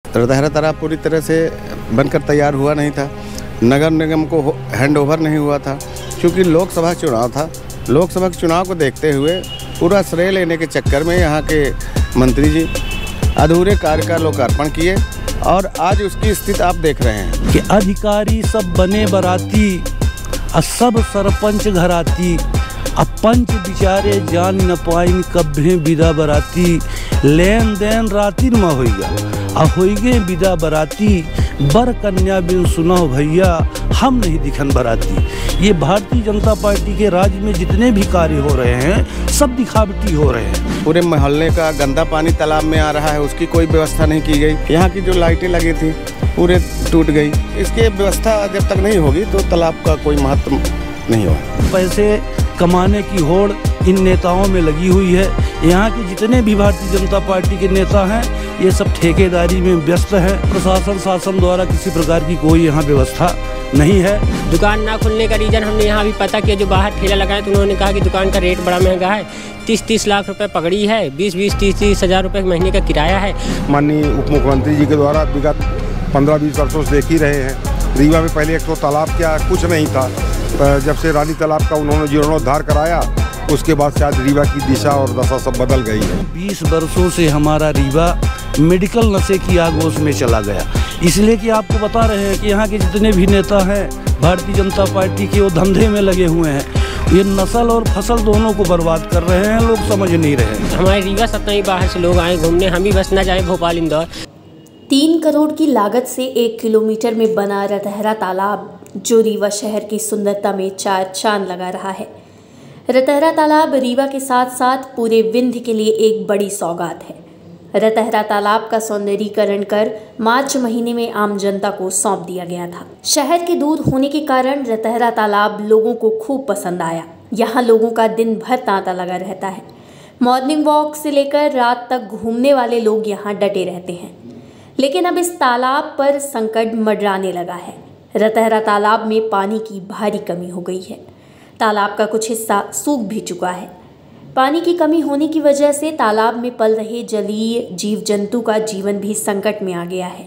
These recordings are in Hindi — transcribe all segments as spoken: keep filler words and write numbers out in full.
रतहरा तालाब पूरी तरह से बनकर तैयार हुआ नहीं था, नगर निगम को हैंड ओवर नहीं हुआ था, क्योंकि लोकसभा चुनाव था। लोकसभा के चुनाव को देखते हुए पूरा श्रेय लेने के चक्कर में यहाँ के मंत्री जी अधूरे कार्य का लोकार्पण किए और आज उसकी स्थिति आप देख रहे हैं कि अधिकारी सब बने बराती, सब सरपंच घराती, अब पंच बिचारे जान न पाइन कब्बे विदा बराती, लेन देन रातिर में होइगा आ होइगे विदा बराती, बर कन्या बिन सुनो भैया हम नहीं दिखन बराती। ये भारतीय जनता पार्टी के राज्य में जितने भी कार्य हो रहे हैं सब दिखावटी हो रहे हैं। पूरे मोहल्ले का गंदा पानी तालाब में आ रहा है, उसकी कोई व्यवस्था नहीं की गई। यहाँ की जो लाइटें लगी थी पूरे टूट गई। इसकी व्यवस्था जब तक नहीं होगी तो तालाब का कोई महत्व नहीं होगा। पैसे कमाने की होड़ इन नेताओं में लगी हुई है। यहाँ के जितने भी भारतीय जनता पार्टी के नेता हैं ये सब ठेकेदारी में व्यस्त हैं। प्रशासन शासन द्वारा किसी प्रकार की कोई यहाँ व्यवस्था नहीं है। दुकान ना खुलने का रीज़न हमने यहाँ भी पता किया, जो बाहर ठेला लगाए तो उन्होंने कहा कि दुकान का रेट बड़ा महंगा है, तीस तीस लाख रुपए पकड़ी है, बीस बीस तीस तीस हज़ार रुपये महीने का किराया है। माननीय उप मुख्यमंत्री जी के द्वारा विगत पंद्रह बीस वर्षों से देख ही रहे हैं। रीवा में पहले एक तो तालाब क्या कुछ नहीं था, जब से रानी तालाब का उन्होंने जीर्णोद्धार कराया उसके बाद शायद रीवा की दिशा और दशा सब बदल गई है। बीस वर्षों से हमारा रीवा मेडिकल नशे की आगोश में चला गया, इसलिए कि आपको बता रहे हैं कि यहाँ के जितने भी नेता हैं भारतीय जनता पार्टी के वो धंधे में लगे हुए हैं। ये नस्ल और फसल दोनों को बर्बाद कर रहे हैं, लोग समझ नहीं रहे हैं। हमारे रीवा सतना ही बाहर से लोग आए घूमने, हम भी बस ना जाए भोपाल इंदौर। तीन करोड़ की लागत से एक किलोमीटर में बना रतहरा तालाब जो रीवा शहर की सुंदरता में चार चांद लगा रहा है। रतहरा तालाब रीवा के साथ साथ पूरे विंध्य के लिए एक बड़ी सौगात है। रतहरा तालाब का सौंदर्यीकरण कर मार्च महीने में आम जनता को सौंप दिया गया था। शहर के दूर होने के कारण रतहरा तालाब लोगों को खूब पसंद आया। यहाँ लोगों का दिन भर तांता लगा रहता है। मॉर्निंग वॉक से लेकर रात तक घूमने वाले लोग यहाँ डटे रहते हैं। लेकिन अब इस तालाब पर संकट मंडराने लगा है। रतहरा तालाब में पानी की भारी कमी हो गई है। तालाब का कुछ हिस्सा सूख भी चुका है। पानी की कमी होने की वजह से तालाब में पल रहे जलीय जीव जंतु का जीवन भी संकट में आ गया है।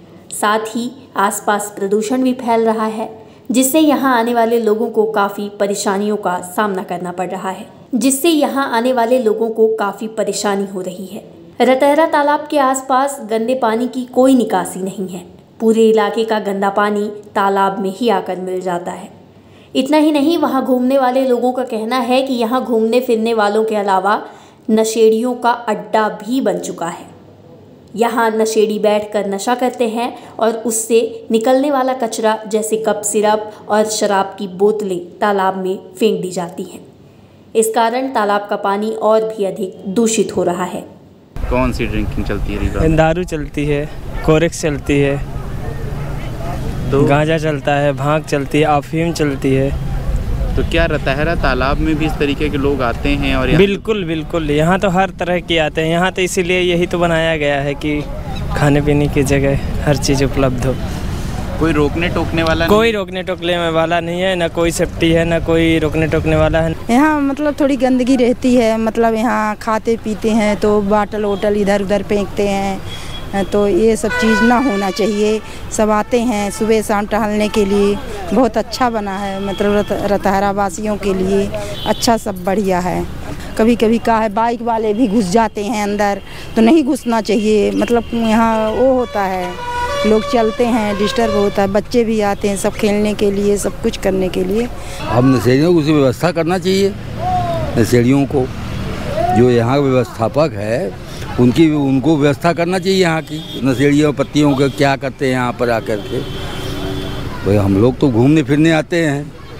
साथ ही आसपास प्रदूषण भी फैल रहा है, जिससे यहाँ आने वाले लोगों को काफ़ी परेशानियों का सामना करना पड़ रहा है जिससे यहाँ आने वाले लोगों को काफ़ी परेशानी हो रही है। रतहरा तालाब के आसपास गंदे पानी की कोई निकासी नहीं है। पूरे इलाके का गंदा पानी तालाब में ही आकर मिल जाता है। इतना ही नहीं, वहाँ घूमने वाले लोगों का कहना है कि यहाँ घूमने फिरने वालों के अलावा नशेड़ियों का अड्डा भी बन चुका है। यहाँ नशेड़ी बैठकर नशा करते हैं और उससे निकलने वाला कचरा जैसे कप सिरप और शराब की बोतलें तालाब में फेंक दी जाती हैं। इस कारण तालाब का पानी और भी अधिक दूषित हो रहा है। कौन सी ड्रिंकिंग चलती है रीवा? दारू चलती है, कोरेक्स चलती है, तो गांजा चलता है, भांग चलती है, अफीम चलती है। तो क्या रतहरा तालाब में भी इस तरीके के लोग आते हैं? और बिल्कुल बिल्कुल, यहाँ तो हर तरह के आते हैं। यहाँ तो इसीलिए यही तो बनाया गया है कि खाने पीने की जगह हर चीज़ उपलब्ध हो। कोई रोकने टोकने वाला कोई रोकने टोकने वाला नहीं है, ना कोई सेफ्टी है, ना कोई रोकने टोकने वाला है। यहाँ मतलब थोड़ी गंदगी रहती है, मतलब यहाँ खाते पीते हैं तो बाटल वोटल इधर उधर फेंकते हैं, तो ये सब चीज़ ना होना चाहिए। सब आते हैं सुबह शाम टहलने के लिए, बहुत अच्छा बना है, मतलब रत, रतहरा वासियों के लिए अच्छा सब बढ़िया है। कभी कभी का है बाइक वाले भी घुस जाते हैं अंदर, तो नहीं घुसना चाहिए। मतलब यहाँ वो होता है, लोग चलते हैं, डिस्टर्ब होता है, बच्चे भी आते हैं सब खेलने के लिए, सब कुछ करने के लिए। हम नशेड़ियों को व्यवस्था करना चाहिए। नशेड़ियों को जो यहाँ व्यवस्थापक है उनकी उनको व्यवस्था करना चाहिए। यहाँ की नशेड़ियों पत्तियों के क्या करते हैं यहाँ पर आकर के। भाई हम लोग तो घूमने फिरने आते हैं,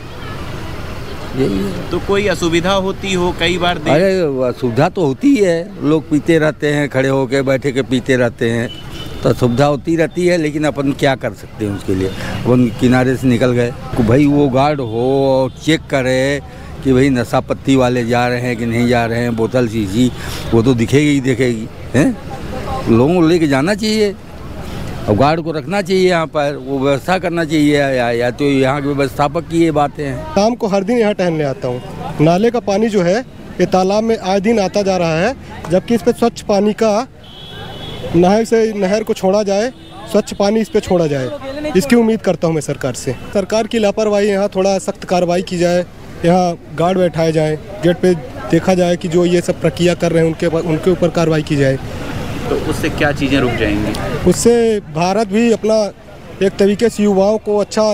यही है। तो कोई असुविधा होती हो कई बार? अरे असुविधा तो होती है, लोग पीते रहते हैं, खड़े होकर बैठे के पीते रहते हैं, तो सुविधा होती रहती है। लेकिन अपन क्या कर सकते हैं उसके लिए, अपन किनारे से निकल गए। भाई वो गार्ड हो और चेक करे कि भाई नशा पत्ती वाले जा रहे हैं कि नहीं जा रहे हैं, बोतल शीशी वो तो दिखेगी ही दिखेगी, हैं। लोगों को लेके जाना चाहिए और गार्ड को रखना चाहिए यहाँ पर, वो व्यवस्था करना चाहिए। या, या तो यहाँ के व्यवस्थापक की ये बातें हैं। शाम को हर दिन यहाँ टहलने आता हूँ। नाले का पानी जो है ये तालाब में आए दिन आता जा रहा है, जबकि इस पर स्वच्छ पानी का नहर से नहर को छोड़ा जाए, स्वच्छ पानी इस पे छोड़ा जाए, इसकी उम्मीद करता हूँ मैं सरकार से। सरकार की लापरवाही, यहाँ थोड़ा सख्त कार्रवाई की जाए, यहाँ गार्ड बैठाए जाएँ, गेट पे देखा जाए कि जो ये सब प्रक्रिया कर रहे हैं उनके उनके ऊपर कार्रवाई की जाए। तो उससे क्या चीज़ें रुक जाएंगी? उससे भारत भी अपना एक तरीके से युवाओं को अच्छा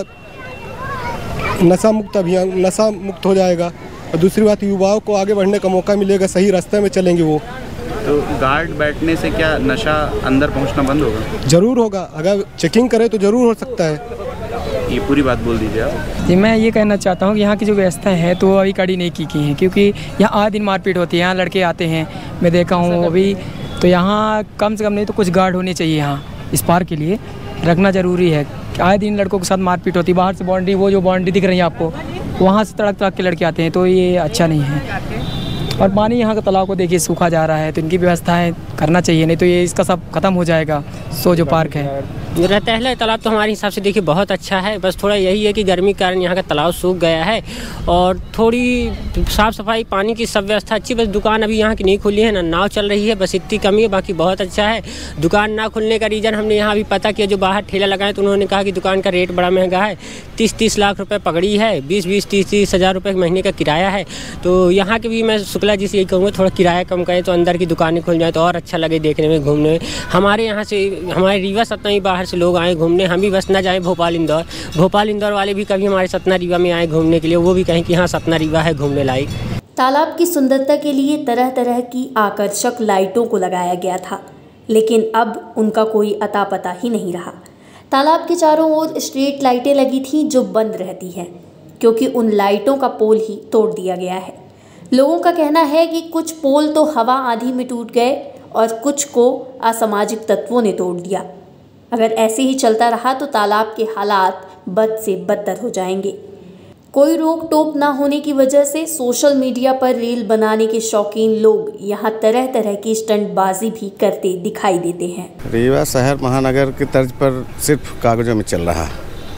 नशा मुक्त अभियान नशा मुक्त हो जाएगा, और दूसरी बात युवाओं को आगे बढ़ने का मौका मिलेगा, सही रास्ते में चलेंगे वो। तो गार्ड बैठने से क्या नशा अंदर पहुंचना बंद होगा? जरूर होगा, अगर चेकिंग करे तो जरूर हो सकता है। ये पूरी बात बोल दीजिए आप। जी, मैं ये कहना चाहता हूँ कि यहाँ की जो व्यवस्था है तो अभी कड़ी नहीं की की है, क्योंकि यहाँ आए दिन मारपीट होती है, यहाँ लड़के आते हैं, मैं देखा हूँ अभी। तो यहाँ कम से कम नहीं तो कुछ गार्ड होने चाहिए, यहाँ इस पार के लिए रखना ज़रूरी है। आए दिन लड़कों के साथ मारपीट होती है, बाहर से बाउंड्री, वो जो बाउंड्री दिख रही है आपको, वहाँ से तड़क तड़क के लड़के आते हैं, तो ये अच्छा नहीं है। और पानी यहाँ का तालाब को देखिए सूखा जा रहा है, तो इनकी व्यवस्थाएं करना चाहिए, नहीं तो ये इसका सब खत्म हो जाएगा। सो जो पार्क है रहता तालाब तो हमारे हिसाब से देखिए बहुत अच्छा है, बस थोड़ा यही है कि गर्मी के कारण यहाँ का तालाब सूख गया है, और थोड़ी साफ़ सफाई पानी की सब व्यवस्था अच्छी, बस दुकान अभी यहाँ की नहीं खुली है, ना नाव चल रही है, बस इतनी कमी है, बाकी बहुत अच्छा है। दुकान ना खुलने का रीज़न हमने यहाँ भी पता किया, जो बाहर ठेला लगाए तो उन्होंने कहा कि दुकान का रेट बड़ा महंगा है, तीस तीस लाख रुपये पगड़ी है, बीस बीस तीस तीस हज़ार रुपये महीने का किराया है। तो यहाँ के भी मैं शुक्ला जी से यही कहूँगा थोड़ा किराया कम करें, तो अंदर की दुकानें खुल जाए तो और अच्छा लगे देखने में, घूमने में। हमारे यहाँ से हमारे रीवा सतना ही बाहर से लोग आए घूमने, हम भी बस ना जाएँ भोपाल इंदौर, भोपाल इंदौर वाले भी कभी हमारे सतना रीवा में आए घूमने के लिए, वो भी कहें कि हाँ सतना रीवा है घूमने लायक। तालाब की सुंदरता के लिए तरह तरह की आकर्षक लाइटों को लगाया गया था, लेकिन अब उनका कोई अता पता ही नहीं रहा। तालाब के चारों ओर स्ट्रीट लाइटें लगी थीं जो बंद रहती हैं, क्योंकि उन लाइटों का पोल ही तोड़ दिया गया है। लोगों का कहना है कि कुछ पोल तो हवा आंधी में टूट गए और कुछ को असामाजिक तत्वों ने तोड़ दिया। अगर ऐसे ही चलता रहा तो तालाब के हालात बद से बदतर हो जाएंगे। कोई रोक टोक ना होने की वजह से सोशल मीडिया पर रील बनाने के शौकीन लोग यहाँ तरह तरह की स्टंटबाजी भी करते दिखाई देते हैं। रीवा शहर महानगर की तर्ज पर सिर्फ कागजों में चल रहा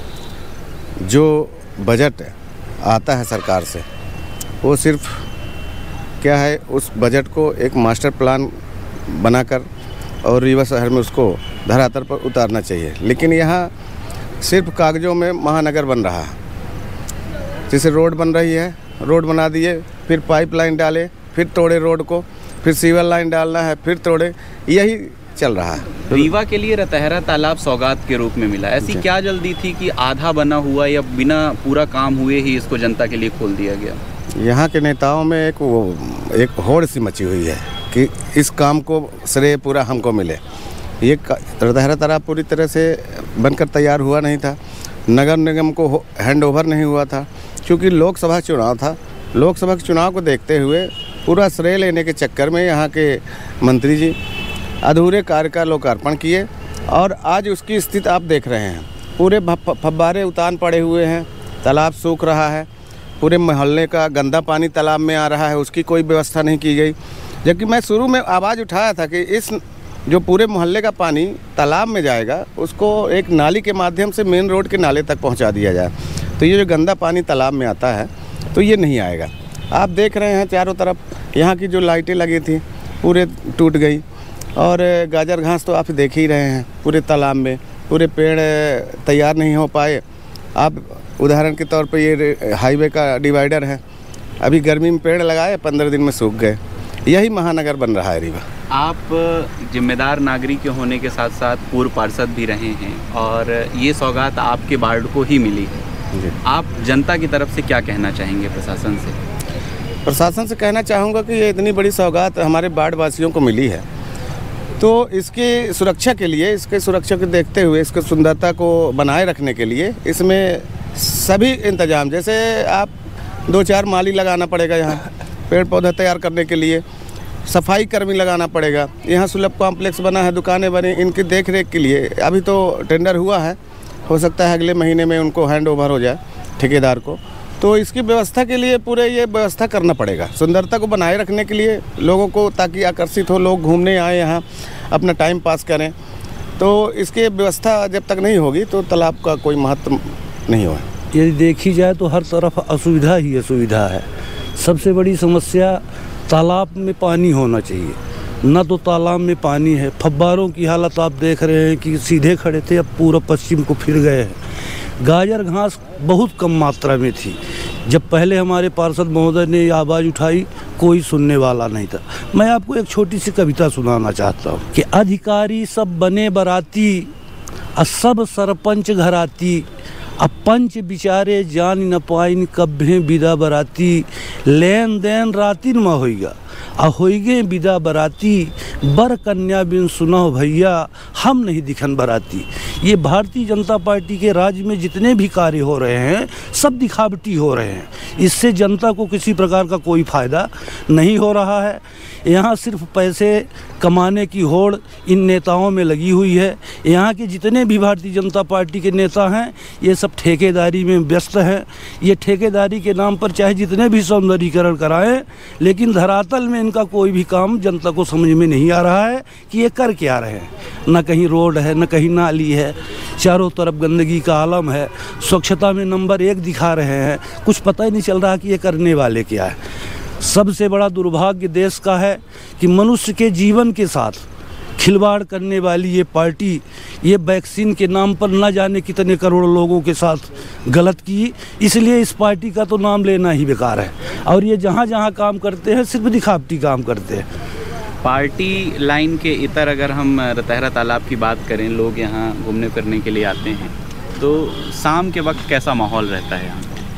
है। जो बजट आता है सरकार से वो सिर्फ क्या है, उस बजट को एक मास्टर प्लान बनाकर और रीवा शहर में उसको धरातल पर उतारना चाहिए, लेकिन यहाँ सिर्फ कागजों में महानगर बन रहा है। जैसे रोड बन रही है, रोड बना दिए, फिर पाइपलाइन डाले, फिर तोड़े रोड को, फिर सीवर लाइन डालना है, फिर तोड़े, यही चल रहा है। रीवा के लिए रतहरा तालाब सौगात के रूप में मिला, ऐसी क्या जल्दी थी कि आधा बना हुआ या बिना पूरा काम हुए ही इसको जनता के लिए खोल दिया गया? यहाँ के नेताओं में एक वो एक होड़ सी मची हुई है कि इस काम को श्रेय पूरा हमको मिले। ये रतहरा तालाब पूरी तरह से बनकर तैयार हुआ नहीं था, नगर निगम को हैंड ओवर नहीं हुआ था, क्योंकि लोकसभा चुनाव था। लोकसभा के चुनाव को देखते हुए पूरा श्रेय लेने के चक्कर में यहाँ के मंत्री जी अधूरे कार्य का लोकार्पण किए, और आज उसकी स्थिति आप देख रहे हैं। पूरे फव्वारे उतान पड़े हुए हैं, तालाब सूख रहा है, पूरे मोहल्ले का गंदा पानी तालाब में आ रहा है, उसकी कोई व्यवस्था नहीं की गई। जबकि मैं शुरू में आवाज़ उठाया था कि इस जो पूरे मोहल्ले का पानी तालाब में जाएगा उसको एक नाली के माध्यम से मेन रोड के नाले तक पहुंचा दिया जाए, तो ये जो गंदा पानी तालाब में आता है तो ये नहीं आएगा। आप देख रहे हैं चारों तरफ यहाँ की जो लाइटें लगी थी पूरे टूट गई, और गाजर घास तो आप देख ही रहे हैं पूरे तालाब में, पूरे पेड़ तैयार नहीं हो पाए। आप उदाहरण के तौर पर ये हाईवे का डिवाइडर है, अभी गर्मी में पेड़ लगाए, पंद्रह दिन में सूख गए। यही महानगर बन रहा है रीवा। आप जिम्मेदार नागरिक होने के साथ साथ पूर्व पार्षद भी रहे हैं, और ये सौगात आपके वार्ड को ही मिली है। आप जनता की तरफ से क्या कहना चाहेंगे प्रशासन से? प्रशासन से कहना चाहूँगा कि ये इतनी बड़ी सौगात हमारे वार्ड वासियों को मिली है, तो इसकी सुरक्षा के लिए, इसके सुरक्षा को देखते हुए, इसकी सुंदरता को बनाए रखने के लिए इसमें सभी इंतजाम, जैसे आप दो चार माली लगाना पड़ेगा, यहाँ पेड़ पौधे तैयार करने के लिए सफाई कर्मी लगाना पड़ेगा। यहाँ सुलभ कॉम्प्लेक्स बना है, दुकानें बनी, इनकी देख रेख के लिए अभी तो टेंडर हुआ है, हो सकता है अगले महीने में उनको हैंड ओवर हो जाए ठेकेदार को। तो इसकी व्यवस्था के लिए पूरे ये व्यवस्था करना पड़ेगा, सुंदरता को बनाए रखने के लिए लोगों को, ताकि आकर्षित हो, लोग घूमने आए यहाँ अपना टाइम पास करें। तो इसकी व्यवस्था जब तक नहीं होगी तो तालाब का कोई महत्व नहीं होगा। यदि देखी जाए तो हर तरफ असुविधा ही असुविधा है। सबसे बड़ी समस्या तालाब में पानी होना चाहिए, न तो तालाब में पानी है। फव्वारों की हालत आप देख रहे हैं कि सीधे खड़े थे, अब पूर्व पश्चिम को फिर गए हैं। गाजर घास बहुत कम मात्रा में थी। जब पहले हमारे पार्षद महोदय ने आवाज़ उठाई, कोई सुनने वाला नहीं था। मैं आपको एक छोटी सी कविता सुनाना चाहता हूँ कि अधिकारी सब बने बराती, आ सब सरपंच घराती, अब पंच बिचारे जान न पाइन कब्बे विदा बराती, लेन देन रातिन में होइगा आ होइगे विदा बराती, बर कन्या बिन सुनो भैया हम नहीं दिखन बराती। ये भारतीय जनता पार्टी के राज्य में जितने भी कार्य हो रहे हैं सब दिखावटी हो रहे हैं। इससे जनता को किसी प्रकार का कोई फ़ायदा नहीं हो रहा है। यहाँ सिर्फ पैसे कमाने की होड़ इन नेताओं में लगी हुई है। यहाँ के जितने भी भारतीय जनता पार्टी के नेता हैं ये सब ठेकेदारी में व्यस्त हैं। ये ठेकेदारी के नाम पर चाहे जितने भी सौंदर्यीकरण कराएं, लेकिन धरातल में इनका कोई भी काम जनता को समझ में नहीं आ रहा है कि ये कर क्या रहे हैं। न कहीं रोड है, न कहीं नाली है, चारों तरफ गंदगी का आलम है। स्वच्छता में नंबर एक दिखा रहे हैं, कुछ पता ही नहीं चल रहा कि ये करने वाले क्या है। सबसे बड़ा दुर्भाग्य देश का है कि मनुष्य के जीवन के साथ खिलवाड़ करने वाली ये पार्टी ये वैक्सीन के नाम पर न जाने कितने करोड़ लोगों के साथ गलत की। इसलिए इस पार्टी का तो नाम लेना ही बेकार है। और ये जहाँ जहाँ काम करते हैं सिर्फ दिखावटी काम करते हैं। पार्टी लाइन के इतर अगर हम रतहरा तालाब की बात करें, लोग यहाँ घूमने फिरने के लिए आते हैं, तो शाम के वक्त कैसा माहौल रहता है यहाँ?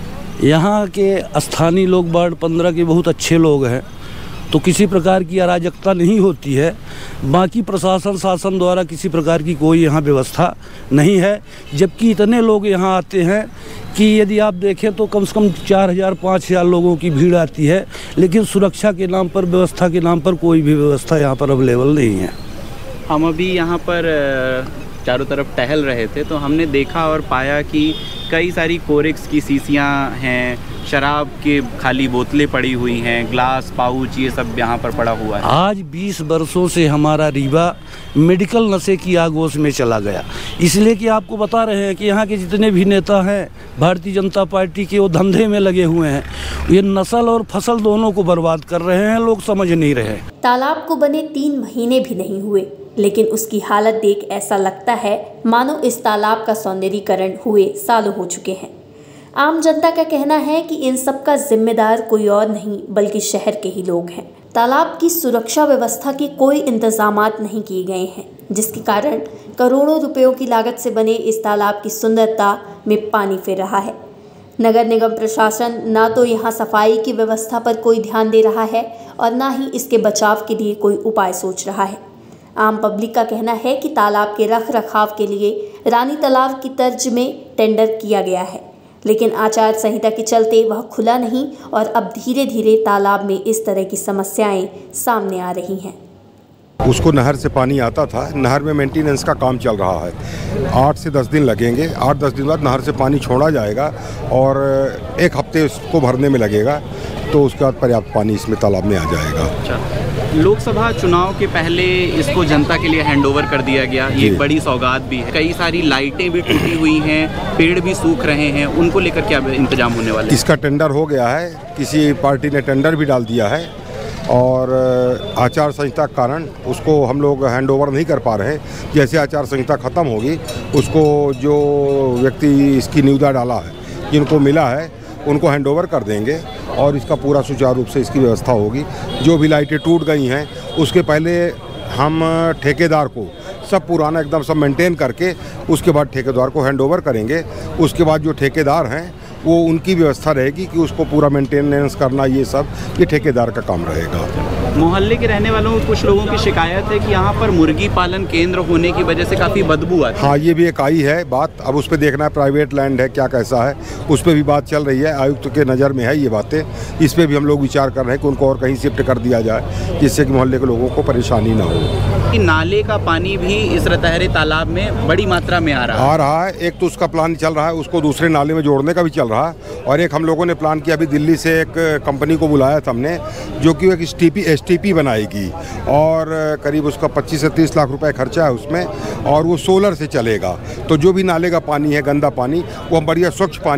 यहाँ के स्थानीय लोग वार्ड पंद्रह के बहुत अच्छे लोग हैं, तो किसी प्रकार की अराजकता नहीं होती है। बाकी प्रशासन शासन द्वारा किसी प्रकार की कोई यहाँ व्यवस्था नहीं है। जबकि इतने लोग यहाँ आते हैं कि यदि आप देखें तो कम से कम चार हज़ार पाँच हज़ार लोगों की भीड़ आती है, लेकिन सुरक्षा के नाम पर, व्यवस्था के नाम पर कोई भी व्यवस्था यहाँ पर अवेलेबल नहीं है। हम अभी यहाँ पर चारों तरफ टहल रहे थे तो हमने देखा और पाया कि कई सारी कोरेक्स की शीशियाँ हैं, शराब के खाली बोतलें पड़ी हुई हैं, ग्लास पाउच ये सब यहाँ पर पड़ा हुआ है। आज बीस वर्षों से हमारा रीवा मेडिकल नशे की आगोश में चला गया। इसलिए कि आपको बता रहे हैं कि यहाँ के जितने भी नेता हैं भारतीय जनता पार्टी के, वो धंधे में लगे हुए हैं। ये नस्ल और फसल दोनों को बर्बाद कर रहे हैं, लोग समझ नहीं रहे। तालाब को बने तीन महीने भी नहीं हुए, लेकिन उसकी हालत देख ऐसा लगता है मानो इस तालाब का सौंदर्यीकरण हुए सालों हो चुके हैं। आम जनता का कहना है कि इन सब का जिम्मेदार कोई और नहीं बल्कि शहर के ही लोग हैं। तालाब की सुरक्षा व्यवस्था के कोई इंतजामात नहीं किए गए हैं, जिसके कारण करोड़ों रुपयों की लागत से बने इस तालाब की सुंदरता में पानी फिर रहा है। नगर निगम प्रशासन ना तो यहाँ सफाई की व्यवस्था पर कोई ध्यान दे रहा है और ना ही इसके बचाव के लिए कोई उपाय सोच रहा है। आम पब्लिक का कहना है कि तालाब के रख रखाव के लिए रानी तालाब की तर्ज में टेंडर किया गया है, लेकिन आचार संहिता के चलते वह खुला नहीं और अब धीरे धीरे तालाब में इस तरह की समस्याएं सामने आ रही हैं। उसको नहर से पानी आता था, नहर में मेंटेनेंस का काम चल रहा है। आठ से दस दिन लगेंगे। आठ दस दिन बाद नहर से पानी छोड़ा जाएगा और एक हफ्ते उसको भरने में लगेगा, तो उसके बाद पर्याप्त पानी इसमें तालाब में आ जाएगा। अच्छा, लोकसभा चुनाव के पहले इसको जनता के लिए हैंडओवर कर दिया गया। ये एक बड़ी सौगात भी है। कई सारी लाइटें भी टूटी हुई हैं, पेड़ भी सूख रहे हैं, उनको लेकर क्या इंतजाम होने वाला है? इसका टेंडर हो गया है, किसी पार्टी ने टेंडर भी डाल दिया है और आचार संहिता के कारण उसको हम लोग हैंडओवर नहीं कर पा रहे हैं। जैसे आचार संहिता ख़त्म होगी, उसको जो व्यक्ति इसकी निविदा डाला है, जिनको मिला है, उनको हैंडओवर कर देंगे और इसका पूरा सुचारू रूप से इसकी व्यवस्था होगी। जो भी लाइटें टूट गई हैं उसके पहले हम ठेकेदार को सब पुराना एकदम सब मेंटेन करके उसके बाद ठेकेदार को हैंडओवर करेंगे। उसके बाद जो ठेकेदार हैं वो उनकी व्यवस्था रहेगी कि उसको पूरा मेंटेनेंस करना, ये सब ये ठेकेदार का काम रहेगा। मोहल्ले के रहने वालों कुछ लोगों की शिकायत है कि यहाँ पर मुर्गी पालन केंद्र होने की वजह से काफ़ी बदबू आती है। हाँ, ये भी एक आई है बात। अब उस पर देखना है प्राइवेट लैंड है क्या कैसा है, उस पर भी बात चल रही है। आयुक्त के नज़र में है ये बातें। इस पर भी हम लोग विचार कर रहे हैं कि उनको और कहीं शिफ्ट कर दिया जाए, जिससे कि मोहल्ले के लोगों को परेशानी ना हो। नाले का पानी भी इस रतहरे तालाब में बड़ी मात्रा में आ रहा है आ रहा है एक तो उसका प्लान चल रहा है, उसको दूसरे नाले में जोड़ने का भी चल रहा है। और एक हम लोगों ने प्लान किया, अभी दिल्ली से एक कंपनी को बुलाया था हमने, जो कि एक S T P S T P बनाएगी और करीब उसका पच्चीस से तीस लाख रुपए खर्चा है उसमें, और वो सोलर से चलेगा। तो जो भी नाले का पानी है, गंदा पानी, वो हम बढ़िया स्वच्छ पानी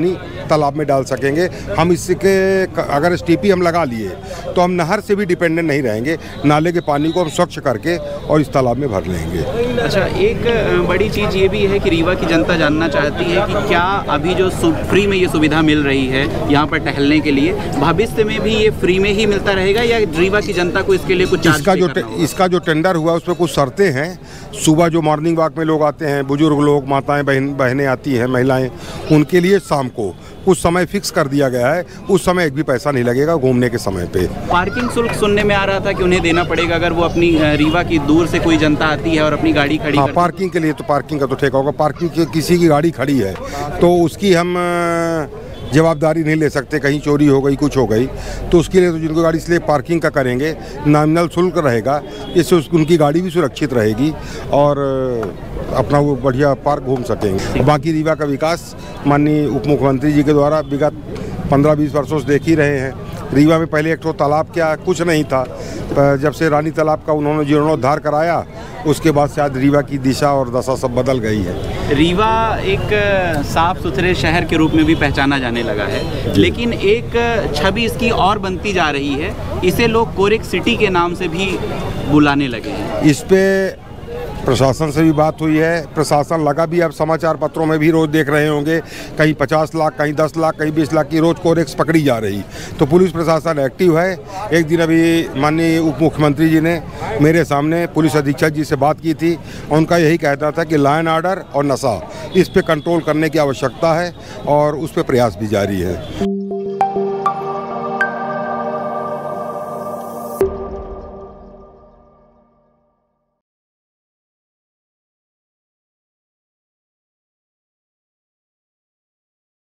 तालाब में डाल सकेंगे। हम इसके अगर एस टी पी हम लगा लिए तो हम नहर से भी डिपेंडेंट नहीं रहेंगे, नाले के पानी को हम स्वच्छ करके और इस तालाब में भर लेंगे। अच्छा, एक बड़ी चीज़ ये भी है कि रीवा की जनता जानना चाहती है कि क्या अभी जो फ्री में ये सुविधा मिल रही है यहाँ पर टहलने के लिए, भविष्य में भी ये फ्री में ही मिलता रहेगा या रीवा की जनता को इसके लिए कुछ इसका जो इसका जो टेंडर हुआ उसमें कुछ शर्तें हैं। सुबह जो मॉर्निंग वॉक में लोग आते हैं, बुजुर्ग लोग, माताएं बहन बहनें आती हैं, महिलाएं, उनके लिए शाम को कुछ समय फिक्स कर दिया गया है। उस समय एक भी पैसा नहीं लगेगा घूमने के समय पे। पार्किंग शुल्क सुनने में आ रहा था कि उन्हें देना पड़ेगा अगर वो अपनी रीवा की दूर से कोई जनता आती है और अपनी गाड़ी खड़ी। हाँ, पार्किंग के लिए तो पार्किंग का तो ठेका होगा। पार्किंग की किसी की गाड़ी खड़ी है तो उसकी हम जवाबदारी नहीं ले सकते, कहीं चोरी हो गई, कुछ हो गई तो उसके लिए तो जिनको गाड़ी, इसलिए पार्किंग का करेंगे, नॉमिनल शुल्क रहेगा, इससे उनकी गाड़ी भी सुरक्षित रहेगी और अपना वो बढ़िया पार्क घूम सकेंगे। बाकी रीवा का विकास माननीय उप मुख्यमंत्री जी के द्वारा विगत पंद्रह बीस वर्षों से देख ही रहे हैं। रीवा में पहले एक तो तालाब क्या कुछ नहीं था, जब से रानी तालाब का उन्होंने जीर्णोद्धार कराया उसके बाद शायद रीवा की दिशा और दशा सब बदल गई है। रीवा एक साफ सुथरे शहर के रूप में भी पहचाना जाने लगा है, लेकिन एक छवि इसकी और बनती जा रही है। इसे लोग कोरेक सिटी के नाम से भी बुलाने लगे हैं। इस पे प्रशासन से भी बात हुई है, प्रशासन लगा भी, अब समाचार पत्रों में भी रोज़ देख रहे होंगे, कहीं पचास लाख, कहीं दस लाख, कहीं बीस लाख की रोज़ कोरेक्स पकड़ी जा रही। तो पुलिस प्रशासन एक्टिव है। एक दिन अभी माननीय उप मुख्यमंत्री जी ने मेरे सामने पुलिस अधीक्षक जी से बात की थी, उनका यही कहना था कि लॉ एंड ऑर्डर और नशा, इस पे कंट्रोल करने की आवश्यकता है और उस पर प्रयास भी जारी है।